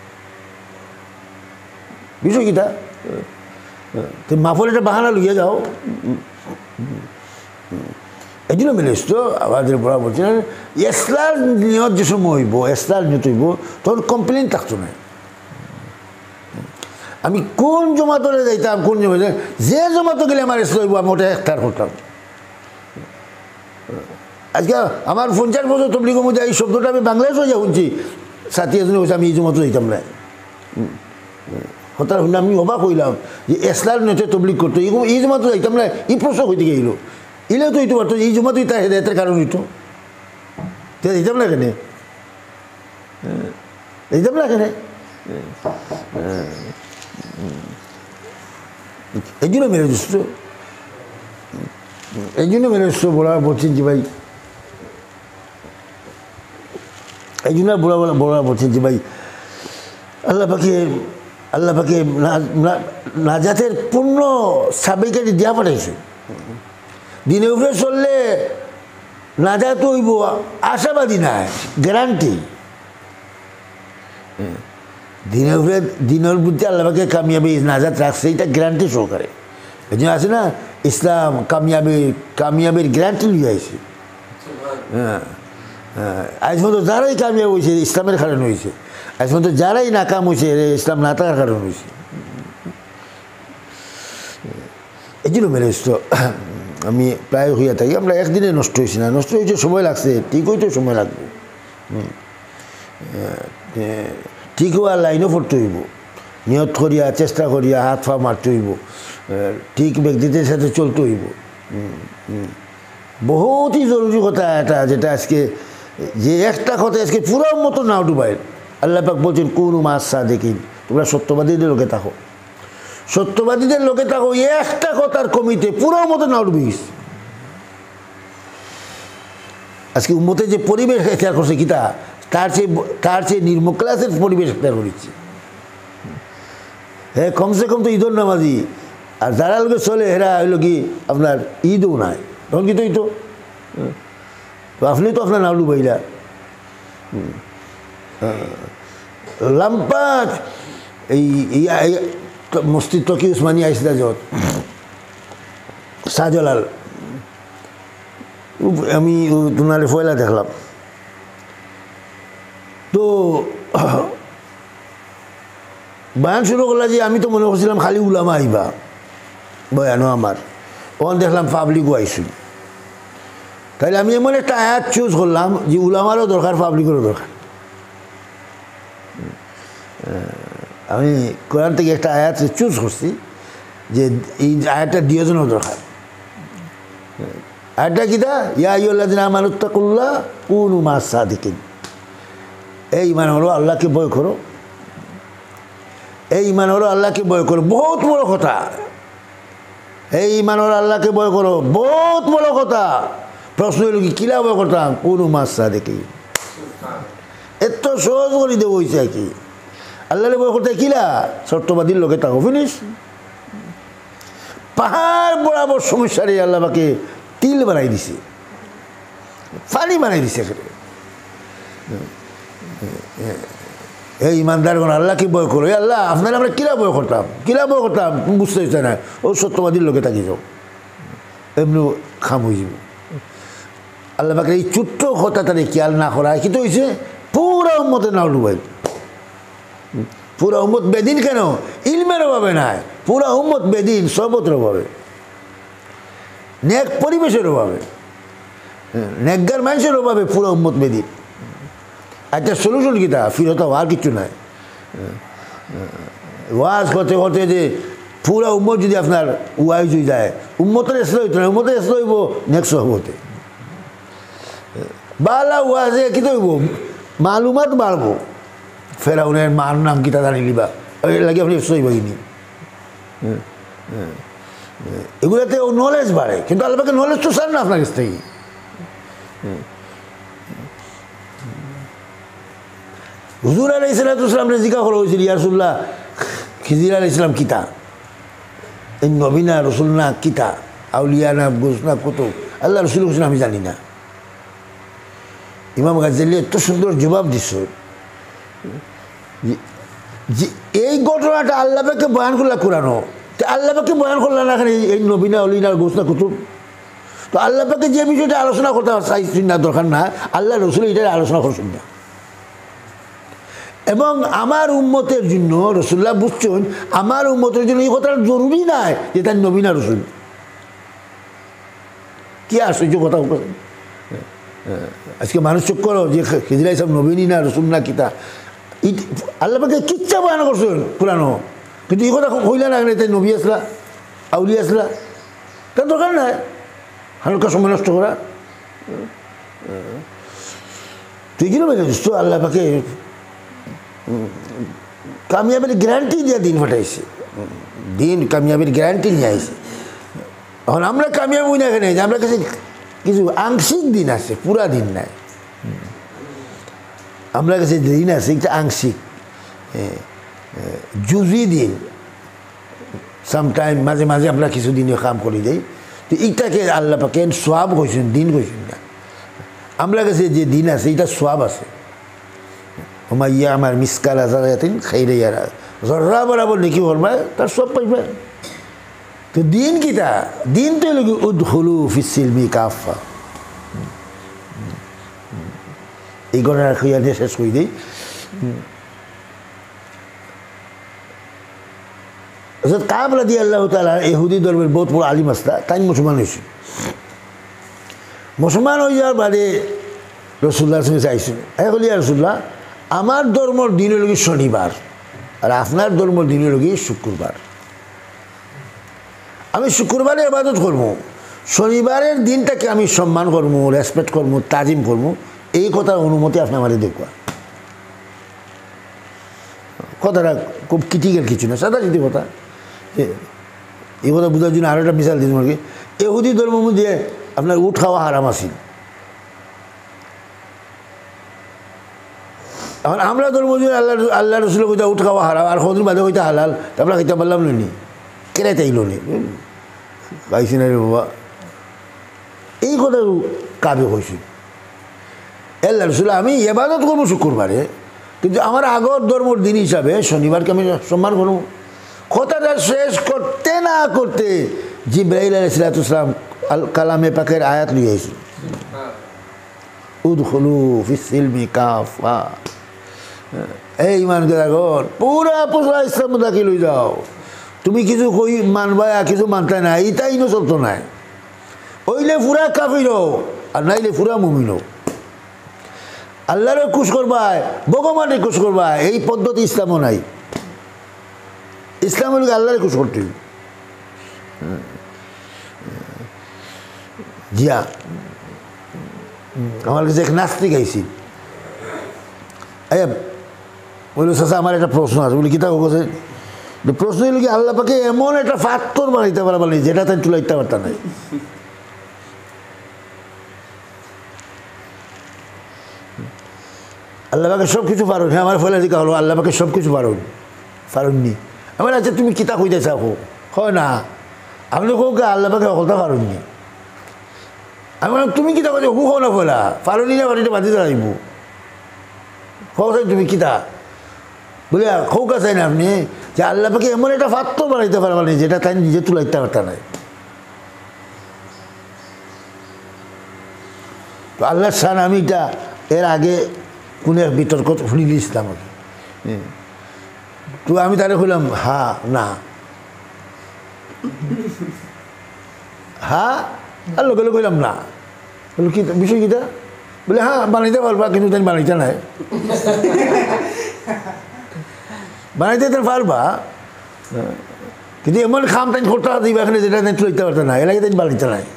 বিষয় কিতা। তো মাফল একটা বাহানা লইয়া যাও। এই জন্য মিলিস তো আমাদের বড়া বলছেন এসলার নিয়ত যে সময় হইব, এসলার নিয়ত হইব তখন কমপ্লেন থাকতো না। আমি কোন জমাতরে যাইতাম, কোন জমাতে যে জমাতে গেলে আমার এসলা হইব আমি ওটা একটার করতাম। আজকে আমার পঞ্চাশ বছর তবলিগের মধ্যে এই শব্দটা আমি বাংলাদেশ হয়ে যা শুনছি, সাথী এজনে বলছে আমি এই জমাতে যাইতাম না। হঠাৎ শুনে আমি অবাক হইলাম যে এসলার নেতে তবলিগ করতো, এই জমাতে যাইতাম না, এই প্রশ্ন হইতে গেল ইলেও তো হইতে পারতো, এই জমাতেই তার হেদায়তের কারণ হইতো, যাইতাম না কেনে যাইতাম না কেনে। এই জন্য মেরে দোস্ত, এই জন্য মেরে দোস্ত বলা বলছেন যে ভাই, এই জন্য বলা বলা বলা বলছেন যে ভাই আল্লাহ পাকে আল্লাহ পাকে নাজাতের পূর্ণ সাবিকারি দিয়া পাঠাইছে। দিনের উপরে চললে নাজাত হইব আশাবাদী নাই, গ্যারান্টি। দিনের উপরে দিনের বুদ্ধি আল্লাহ পাকে কামিয়াবি নাজাত রাখছে, এটা গ্যারান্টি সহকারে। এই জন্য আছে না ইসলাম কামিয়াবি কামিয়াবির গ্যারান্টি লিয়ে আইছে। হ্যাঁ হ্যাঁ আজ পর্যন্ত যারাই কামিয়াব হয়েছে ইসলামের কারণ হয়েছে, আজ পর্যন্ত যারাই নাকাম হয়েছে ইসলাম না থাকার কারণ হয়েছে। এই জন্য মেরে তো আমি প্রায় হইয়া থাকি, আমরা একদিনে নষ্ট হয়েছি না, নষ্ট হয়েছে সময় লাগছে, ঠিক হইতে সময় লাগবে, ঠিক হওয়ার লাইনও পড়তে হইব, নিয়ত করিয়া চেষ্টা করিয়া হাত পা মারতে হইব, ঠিক ব্যক্তিদের সাথে চলতে হইব। বহুতই জরুরি কথা এটা, যেটা আজকে যে একটা কথা আজকে পুরো মতো নাও ডুবাই। আল্লাহ পাক বলছেন কোন মাস সাদেকিন, তোমরা সত্যবাদীদের লোকে থাকো, সত্যবাদীদের লোকে থাকো, একটা কথার কমিতে পুরো মতো নাও ডুবে গেছে। আজকে উম্মতের যে পরিবেশ এখতিয়ার করছে কিতা, তার চেয়ে তার চেয়ে নির্ম ক্লাসের পরিবেশ এখতিয়ার করেছে। হ্যাঁ কমসে কম তো ঈদর নামাজি, আর যারা লোকে চলে হেরা হইল কি আপনার ঈদও নাই, তখন কি তো এই তো আপনি তো আপনার নাও ডুবাইলা। লাম্পাত এই মসজিদ তকি উসমানী আইসিদা যত শাহজালাল, আমি তোমার ফয়লা দেখলাম তো বয়ান শুরু করলা যে আমি তো মনে করছিলাম খালি উলামা আইবা বয়ানো আমার, ওখানে দেখলাম পাবলিকও আইসি। তাইলে আমি এমন একটা আয়াত চুজ করলাম যে উলামারও দরকার পাবলিকেরও দরকার। আমি কোরআন থেকে একটা আয়াত চুজ করছি যে এই আয়াতটা দুজনের দরকার। আরেকটা কিতা ইয়া আইয়ুহাল্লাযিনা আমানুত্তাকুল্লাহ কুনু মা'আস সাদিকিন। এই ইমান হলো আল্লাহকে ভয় করো, এই ইমান হলো আল্লাহকে ভয় করো, বহুত বড় কথা। এই ইমান হলো আল্লাহকে ভয় করো, বহুত বড় কথা। প্রশ্ন হলো কি কিলা ভয় করতাম? কুনু মা'আস সাদিকিন। এত সহজ করে দেবো হয়েছে কি আল্লাহরে ভয় করতে কিলা সত্যবাদীর লোকে থাকো, ফিনিশ। পাহাড় বরাবর সমস্যারে আল্লাহ পাকে তিল বানাই দিছে, পানি বানাই দিছে। এই ইমানদারগণ আল্লাহকে ভয় করো। আল্লাহ আপনারা আমরা কিলা ভয় করতাম, কিলা ভয় করতাম বুঝতে হচ্ছে না। ও সত্যবাদীর লোকে থাকি যাও, এমনি খাম হয়ে যাব। আল্লাহ পাকে এই ছোট্ট কথাটারে খেয়াল না করা কিন্তু হয়েছে পুরা উম্মতের নাও ডুবাই। পুরা উম্মত বেদিন কেন? ইলমের অভাবে নাই, পুরা উম্মত বেদিন সবতের অভাবে, নেক পরিবেশের অভাবে, নেকগার মানুষের অভাবে পুরা উম্মত বেদিন। একটা সলিউশন কিতা ফিরত আর কিছু নাই। ওয়াজ করতে করতে যে পুরা উম্মত যদি আপনার ওয়াইজ হয়ে যায়, উম্মতের এসলে হইতো না, উম্মতের এসলে হইব নেক্সট হবতে বালা ওয়াজে কিতা হইব মালুমাত বাড়বো। ফেরাউনের মার নাম কিতা জানি লিবা লাগে আপনি এসে হইব কিনি, এগুলোতে ও নলেজ বাড়ে। কিন্তু আল্লাহ পাকে নলেজ তো চান না আপনার কাছ থেকে। হুজুর আলাইহিস সালাম জিজ্ঞাসা করা হয়েছিল ইয়া রাসূলুল্লাহ খিজির আলাইহিস সালাম কিতা, এই নবী না রসুল না কিতা, আউলিয়া না বুঝ না কুতুব? আল্লাহ রসুল হোসেন আমি জানি না। ইমাম গাজ্জালি এত সুন্দর জবাব দিছ যে এই ঘটনাটা আল্লাহ পাকে বয়ান করলা কোরআনও, তো আল্লাহ পাকে বয়ান করলা না এখানে এই নবী না আউলিয়া না গোস না কুতুব? তো আল্লাহ পাকে যে বিষয়টা আলোচনা করতে চাইছি না দরকার না, আল্লাহ রসুল এটা আলোচনা করছেন না। এবং আমার উম্মতের জন্য রসুল্লাহ বুঝছেন আমার উম্মতের জন্য এই কথাটা জরুরি নাই যে তার নবী না রসুল। কি আশ্চর্য কথা বলেন। আজকে মানুষ চোখ করো যে খিজির আলাইহিস সালাম নবী না রসুল না কিতা, আল্লাহ পাকে কিচ্ছা বয়ান করছেন পুরানো, কিন্তু এই কথা হইলে না তাই নবী আসলা আউলিয়া আসলা, তার দরকার নাই হালকা সময় নষ্ট করা। তুই কিনা বুঝছিস তো আল্লাহ পাকে কামিয়াবির গ্যারান্টি দিয়ে দিন ফাটাইছে, দিন কামিয়াবির গ্যারান্টি নিয়ে আইছে। এখন আমরা কামিয়াবি না এখানে যে আমরা কাছে কিছু আংশিক দিন আছে, পুরা দিন নাই। আমরা কাছে দিন আছে একটা আংশিক জুজি দিন, সামটাইম মাঝে মাঝে আমরা কিছু দিনে কাম করে দিই, তো এইটাকে আল্লাহ পাকে সোয়াব কইছেন, দিন কইছেন না। আমরা কাছে যে দিন আছে এটা সোয়াব আছে। ওমাইয়া আমার মিসকাল আজারাতিন খাইরে ইয়ারা জর্রা বরাবর নাকি করবা তার সব পাইবা। তো দিন কিটা? দিন তো লোক উদখুলু ফিস সিলমি কাফা। এই ঘটনা খুঁজে দিয়ে শেষ করে দিই। কাব রাদিয়াল্লাহু তাআলা ইহুদি ধর্মের বহুত বড় আলিম আসতা, তাই মুসলমান হয়েছিল। মুসলমান হয়ে যাওয়ার বাদে রসুল্লাহর সঙ্গে চাইছিল, হ্যাঁ বলি রসুল্লাহ আমার ধর্মর দিন হল কি শনিবার আর আপনার ধর্মর দিন হল কি শুক্রবার। আমি শুক্রবারে ইবাদত করবো, শনিবারের দিনটাকে আমি সম্মান করবো, রেসপেক্ট করবো, তাজিম করবো, এই কথার অনুমতি আপনি আমাদের দেখবা। কথাটা খুব ক্রিটিক্যাল কিছু না, সাদা সিধি কথা। এই কথা বোঝার জন্য আরও একটা মিশাল দিন কি ইহুদি ধর্ম মধ্যে আপনার উঠ খাওয়া হারাম আছিল। এখন আমরা ধর্ম আল্লাহ আল্লাহ রসুলের কইতা উঠ খাওয়া হারাম আর কদিন বাদে কইতা হালাল, আমরা খাইতে পারলাম নি, কেনাই তাইল নি, খাইছি না রে বাবা। এই কথা কাবে কইছি আল্লাহ রসুল আমি ইবাদত করবো শুক্রবারে, কিন্তু আমার আগর ধর্মর দিন হিসাবে শনিবারকে আমি সম্মান করবো। কথাটা শেষ করতে না করতে জিবরাইল আলাইহিস সালাম কালামে পাকের আয়াত লিয়ে আইছে, উদখুলু ফিস সিলমি কাফা। এই ইমানকে আগর পুরা পুরা ইসলাম দাখিল হয়ে যাও। তুমি কিছু কই মানবা কিছু মানতে নাই, ইটাই ন চলতো নাই। ওইলে পুরা কাফির আর নাইলে পুরা মুমিন। আল্লাহরে খুশ করবায়, ভগবানের খুশ করবায়, এই পদ্ধতি ইসলামও নাই। ইসলাম হল আল্লাহরে খুশ করতে। জিয়া আমার কাছে এক নাস্তিক আইসি আয়া বলল চাচা আমার একটা প্রশ্ন আছে বলি কিতা কাছে প্রশ্ন হইল কি আল্লাহ পাকে এমন একটা ফাত্তর বানাইতে পারা বলি যেটা তাই তুলাইতে পারতা নাই আল্লাহ পাকে সব কিছু পারুন হ্যাঁ আমার ফলে জিজ্ঞা হলো আল্লাহ পাকে সব কিছু পারুন পারুননি আমার আচ্ছা তুমি কিতা কইতে চাও হয় না আপনি কোক আল্লাহ পাকে অকলতা পারুননি আমি বললাম তুমি কিতা কইছো হু হো না ফলা পারুনি না বাড়িতে বাঁধিতে লাগবো চাই তুমি কিতা বলে খৌকা চাই না আপনি যে আল্লাহ পাকে এমন একটা ফাত্তর বানাইতে পারবা না যেটা তাই নিজে তুলাইতে পারতা নাই তো আল্লাহর শান আমি এটা এর আগে কোনো এক বিতর্ক শুনি দিয়েছিলাম আমাকে তো আমি তাহলে কইলাম হা না হ্যাঁ আর লোকে লোক কইলাম না বলে কি বিষয় কিটা বলে হ্যাঁ বানাইতে পারবা কিন্তু তাই বানাইতে নাই বানাইতে তো পারবা কিন্তু এমন খাম তাই করতে দিবা এখানে যেটা তাই তুলতে পারতো না এলাকায় তাই বানাইতে নাই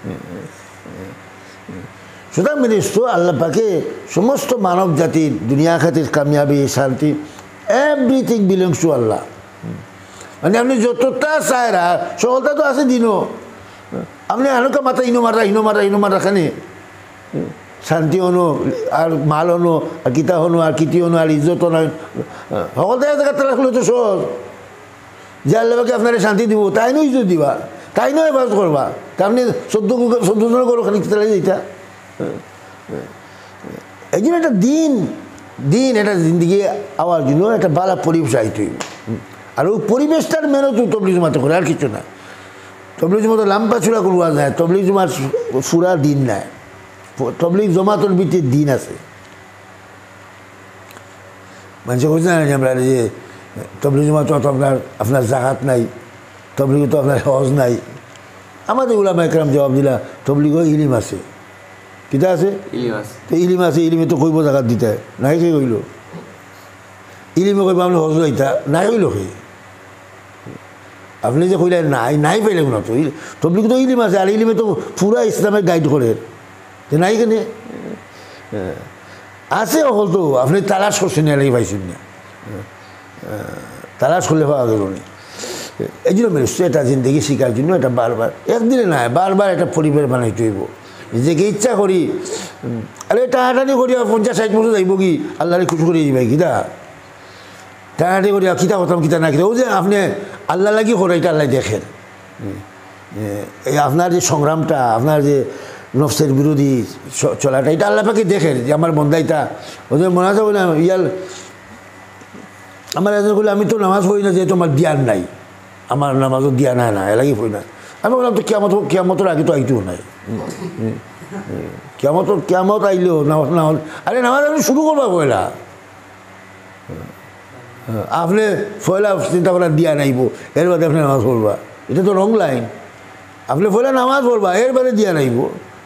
সুতরাং মিনিস্ট আল্লাহ পাকে সমস্ত মানব জাতির দুনিয়া খাতির কামিয়াবি শান্তি এভরিথিং বিলংস টু আল্লাহ মানে আপনি যতটা চায়রা সকলটা তো আছে দিনও আপনি এনেকা মাত্রা ইনো মারা ইনো মারা ইনো মারা খানি শান্তি হনো আর মাল হনো আর কিতা হনো আর কীতি হনো আর ইজ্জত হনো সকল জায়গা রাখলে তো সহজ যে আল্লাহকে আপনারা শান্তি দিব তাই নয় ইজ্জত দিবা তাই নয় বাস করবা তা আপনি চোদ্দ চোদ্দ জন করো খালি কিতা লাগে এইটা এই জন্য একটা দিন দিন এটা জিন্দিগি আওয়ার জন্য একটা ভালো পরিবেশ আইতে হইব আর ওই পরিবেশটার মেনে তুই তবলিগ জমাতে করে আর কিছু না তবলিগ জমা তো লাম্পা চূড়া করবা যায় তবলিগ জমার পুরা দিন নাই তবলিগ জমাতর ভিতরে দিন আছে মানুষ বলছে না আমরা যে তবলিগ জমা তো আপনার আপনার জাকাত নাই তবলিগ তো আপনার হজ নাই আমাদের উলামা একরাম জবাব দিলা তবলিগও ইলিম আছে কিতা আছে তো ইলিম আছে ইলিমে তো কইব জাকাত দিতে নাই কে কইল ইলিমে কইব আপনি হজ যাইতা নাই কইল সেই আপনি যে কইলেন নাই নাই পাইলে না তো তবলিগ তো ইলিম আছে আর ইলিমে তো পুরা ইসলামের গাইড করে যে নাই কেনে আছে অকল তো আপনি তালাশ করছেন এলাকি পাইছেন না তালাশ করলে পাওয়া গেল না এই জন্য মেরে এটা জিন্দগি শিকার জন্য এটা বারবার একদিনে নাই বারবার একটা পরিবার বানাইতে হইব নিজেকে ইচ্ছা করি আরে টানাটানি করি পঞ্চাশ ষাট বছর যাইব কি আল্লাহরে খুশি করে যাই কিতা টানাটানি করি কিতা করতাম কিতা না কিতা ও যে আপনি আল্লাহ লাগি করে এটা আল্লাহ দেখেন এই আপনার যে সংগ্রামটা আপনার যে নফসের বিরোধী চলাটা এটা আল্লাহ পাকে দেখেন যে আমার বন্দাইটা ওদের মনে আছে বলে ইয়াল আমার এজন বলে আমি তো নামাজ পড়ি না যেহেতু আমার জ্ঞান নাই আমার নামাজও জ্ঞান হয় না এলাকি পড়ি না আমি বললাম তো কেমত কেমতর আগে তো আইতেও নাই কেমত কেমত আইলেও নামাজ নামাজ আরে নামাজ আপনি শুরু করবা পয়লা আপনি পয়লা চিন্তা করার দিয়া নাইব এর বাদে আপনি নামাজ পড়বা এটা তো রং লাইন আপনি পয়লা নামাজ পড়বা এর বাদে দিয়া নাইব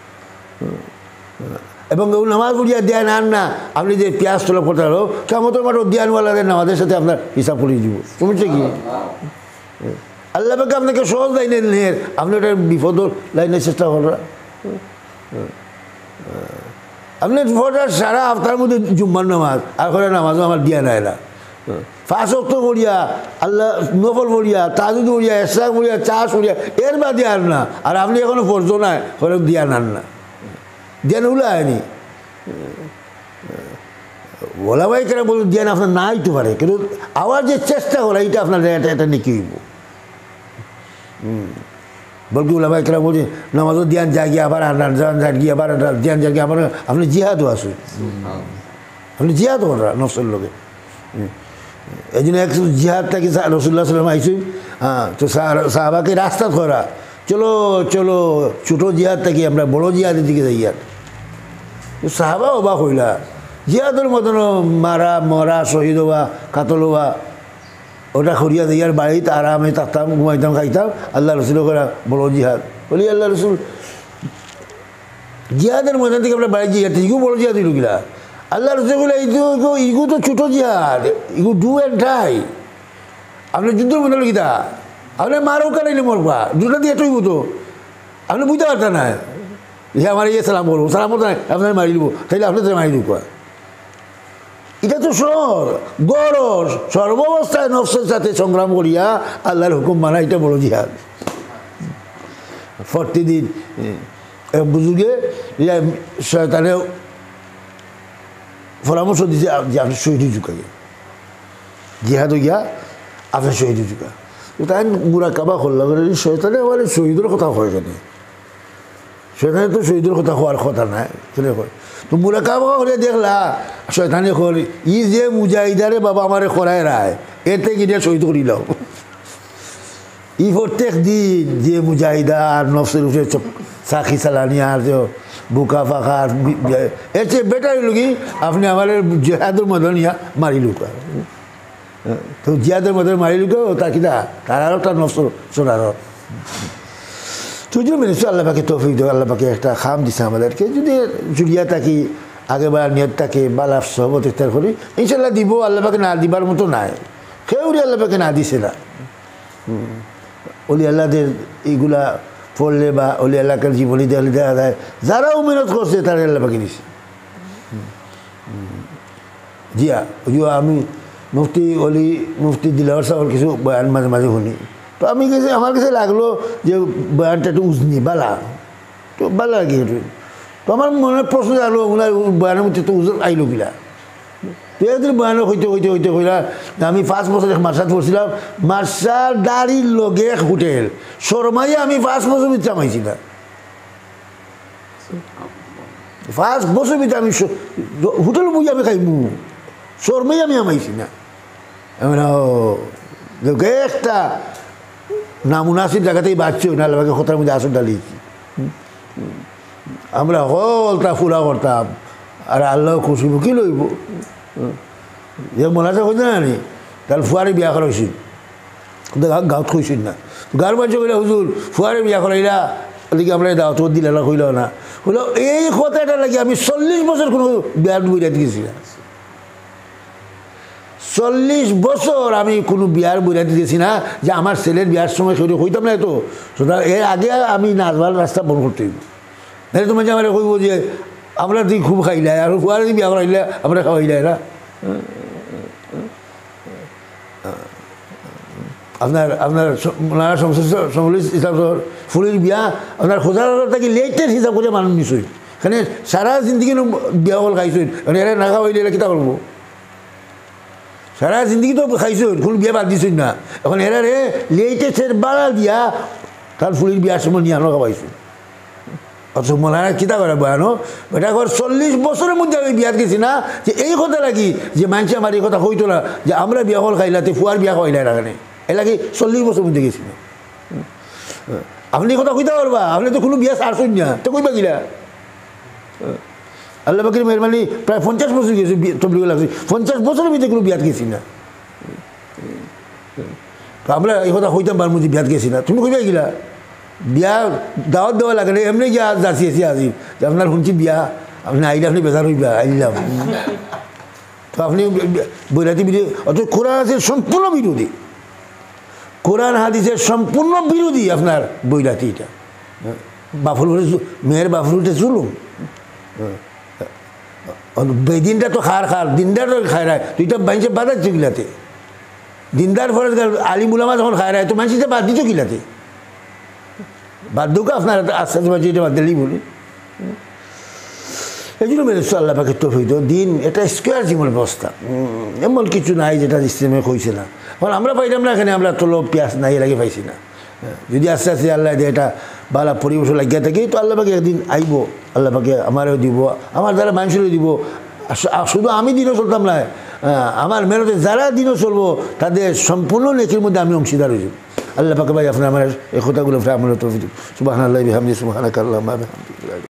এবং নামাজ পড়িয়া দিয়া নান না আপনি যে পেঁয়াজ তোলা করতে পারো কেমতের মাঠে দিয়ানওয়ালাদের নামাজের সাথে আপনার হিসাব করিয়ে দিব শুনছে কি আল্লাহ পাকে আপনাকে সহজ লাইনে নেন আপনি ওটা বিপদ লাইনের চেষ্টা করা আপনি সারা হপ্তাহের মধ্যে জুম্মার নামাজ আর করে নামাজও আমার দিয়া নাই না ফাঁস অক্ত করিয়া আল্লাহ নফল পড়িয়া তাজুদ পড়িয়া এসা পড়িয়া চাষ পড়িয়া এর বা দেওয়ার না আর আপনি এখনো পড়ছো না হলে দিয়া নান না জ্ঞান উলায়নি বলা ভাই কেন বলুন জ্ঞান আপনার না হইতে পারে কিন্তু আবার যে চেষ্টা করা এইটা আপনার এটা এটা নেকি হইব বলকি ওলা ভাই কেন বলছি নামাজও ধ্যান জাগিয়ে আবার আনার জান জাগিয়ে আবার ধ্যান জাগিয়ে আবার আপনি জিহাদও আসুন আপনি জিহাদ করা নফসের লোকে এই জন্য এক জিহাদটাকে রসুল্লাহ সাল্লাম আইসুন হ্যাঁ তো সাহাবাকে রাস্তা করা চলো চলো ছোটো জিহাদটাকে আমরা বড়ো জিহাদের দিকে যাই আর সাহাবা অবাক হইলা জিহাদের মতন মারা মরা শহীদ হওয়া কাতল হওয়া ওটা খরিয়া দিয়ার বাড়িতে আরামে থাকতাম ঘুমাইতাম খাইতাম আল্লাহ রসুল করা বড় জিহাদ বলি আল্লাহ রসুল জিহাদের মধ্যে থেকে আমরা বাড়ি জিহাদ ইগু বড় জিহাদ ঢুকিলা আল্লাহ রসুল বলে ইগু ইগু তো ছোটো জিহাদ ইগু ডু অ্যান্ড ট্রাই আপনি যুদ্ধের মধ্যে গীতা আপনি মারও কাটাইলে মরবা দুটা দিয়ে এটাই তো আপনি বুঝতে পারতেন না যে আমার ইয়ে সালাম করবো, সালাম করতে আপনার মারি দিব, তাইলে আপনি তো মারি দিব। এটা তো সর গরজ সর্বাবস্থায় নফসের সাথে সংগ্রাম করিয়া আল্লাহর হুকুম মানা, এটা বড় জিহাদ। প্রতিদিন বুঝুগে শয়তানে পরামর্শ দিছে যে আপনি শহীদ যুগাগে জিহাদ গিয়া আপনার শহীদ যুগা। তো তাই বুড়া কাবা করলাম শয়তানে আমার শহীদের কথা হয় কেন? শয়তানে তো শহীদের কথা হওয়ার কথা নাই, কেন কয়? তো বুড়া কাবা হলে দেখলা শয়তানে কর ই যে মুজাহিদারে বাবা আমারে খরায় রায় এতে গিয়ে শহীদ করিলাম। ই প্রত্যেক দিন যে মুজাহিদা আর নফসের উঠে সাক্ষী চালানি আর যে বুকা ফাঁকা আর এর চেয়ে বেটার হইল কি আপনি আমার জেহাদের মধ্যে নিয়ে মারি লুকা। তো জিহাদের মধ্যে মারি লুকা তা কিনা তারারও তার নফস সোনারও। তুই যদি মেনেছো আল্লাহ পাকে তৌফিক দেয়, আল্লাহ পাকে একটা খাম দিছে আমাদেরকে, যদি জুড়িয়া থাকি আগে বার নিয়ত থাকে বালাফ সহবত ইফতার করি ইনশাল্লাহ দিব। আল্লাহ পাকে না দিবার মতো নাই, কেউ আল্লাহ পাকে না দিছে না। অলি আল্লাহদের এইগুলা পড়লে বা অলি আল্লাহকার জীবনী দেখলে দেখা যায় যারাও মেহনত করছে তারা আল্লাহ পাকে দিছে। জিয়া জিও আমি মুফতি অলি মুফতি দিলাওয়ার সাহেবের কিছু বয়ান মাঝে মাঝে শুনি, তো আমি কাছে আমার কাছে লাগলো যে বয়ানটা একটু উজনি বালা, তো বালা লাগে একটু। তো আমার মনে প্রশ্ন লাগলো ওনার বয়ানের মধ্যে তো উজন আইলো কিলা। তো এদের বয়ানক হইতে হইতে হইতে হইলা আমি পাঁচ বছর এক মার্শাল পড়ছিলাম, মার্শাল দাড়ির লগে এক হোটেল শর্মাইয়া আমি পাঁচ বছর ভিতরে আমাইছি না। পাঁচ বছর ভিতরে আমি হোটেল বই আমি খাইমু শর্মাই আমি আমাইছি না। একটা না মুনাসিব জায়গাতেই বাঁচছি না আল্লাহকে কথার মধ্যে আসর ডালিয়েছি। আমরা হলটা ফুলা করতাম আর আল্লাহ খুশি কি লইব যে মনাসা হইতে না নি তাহলে ফুয়ারে বিয়া করা হয়েছিল গাঁত খুঁজছিল না গাঁর বাচ্চা কইলা হুজুর ফুয়ারে বিয়া করাইলা ওদিকে আমরা দাওয়াত দিলে হইল না হইল এই কথাটা লাগে আমি চল্লিশ বছর কোনো বিয়ার বইরাতে গেছি না। চল্লিশ বছর আমি কোনো বিয়ার বইরাতে গেছি না যে আমার ছেলের বিয়ার সময় শরীর হইতাম না। তো সুতরাং এর আগে আমি নাচবার রাস্তা বন্ধ করতে হইব, নাহলে তোমার যে আমার কইব যে আমরা তুই খুব খাইলাই আর ফুয়ারে বিয়া করাইলে আমরা খাওয়াইলাই না। আপনার আপনার নানা সমুল ইসলাম ফুলের বিয়া আপনার খোঁজার থাকি লেটেস্ট হিসাব করে মানুষ নিশ্চয় এখানে সারা জিন্দিগি বিয়া হল খাইছেন এরা না খাওয়াইলে এরা কিতা করবো? সারা জিন্দিগি তো খাইছেন কোনো বিয়া বাদ দিছেন না, এখন এরা রে লেটেস্টের বাড়া দিয়া তার ফুলের বিয়ার সময় নিয়ে আনো খাওয়াইছেন। অথচ মোলানা কিতা করে বয়ানো এটা ঘর চল্লিশ বছরের মধ্যে আমি বিয়াত গেছি না যে এই কথা লাগি যে মানুষে আমার এই কথা হইতো না যে আমরা বিয়া হল খাইলাতে ফুয়ার বিয়া খাওয়াইলাই এখানে এ লাগে চল্লিশ বছর মধ্যে গেছি না। আপনি কথা কইতে পারবা আপনি তো কোনো বিয়া সারছেন না তো কইবা গিলা। আল্লাহ পাকের মেহরবানি প্রায় পঞ্চাশ বছর গেছি তবলিগ লাগছে, পঞ্চাশ বছরের ভিতরে কোনো বিয়াত গেছি না। তো আমরা এই কথা হইতাম পারবো যে বিয়াত গেছি না, তুমি কইবা গিলা বিয়া দাওয়াত দেওয়া লাগে না এমনি গিয়া যাচ্ছি এসে আসি যে আপনার শুনছি বিয়া আপনি আইলে আপনি বেজার হইবা আইলাম। তো আপনি বৈরাতি বিরোধী অথচ কোরআন আছে সম্পূর্ণ বিরোধী, কোরআন হাদিসের সম্পূর্ণ বিরোধী আপনার বৈরাতি। এটা বাফুল মেয়ের বাফুল উঠে চুলুম বেদিনটা তো খার খার দিনদার তো খায় রায় তুইটা মানুষে বাধাচ্ছ গিলাতে দিনদার ফরজ আলিমুলামা যখন খায় রায় তো মানুষটা বাদ দিত গিলাতে বাদ দুঃখ আপনার আস্তে আস্তে বাদ এটা বাদ দিলেই বলি। এই জন্য মেরে আল্লাহ পাকে তৌফিক দাও দিন এটা স্কোয়ার জীবন ব্যবস্থা এমন কিছু নাই যেটা ইসলামে কইছে না। কারণ আমরা পাইলাম না এখানে আমরা তোলো পেঁয়াজ নাই লাগে পাইছি না। যদি আস্তে আস্তে আল্লাহ দিয়ে এটা বালা পরিবেশ লাগিয়ে থাকি তো আল্লাহ পাকে একদিন আইব, আল্লাহ পাকে আমারও দিব আমার দ্বারা মানুষেরও দিব। শুধু আমি দিনও চলতাম না, আমার মেহনতে যারা দিনও চলবো তাদের সম্পূর্ণ নেকির মধ্যে আমি অংশীদার হয়ে যাব। আল্লাহ পাকে ভাই আপনার আমার এই কথাগুলো আমরা তৌফিক সুবহানাল্লাহি বিহামদিহি সুবহানাকাল্লাহুম্মা ওয়া বিহামদিকা।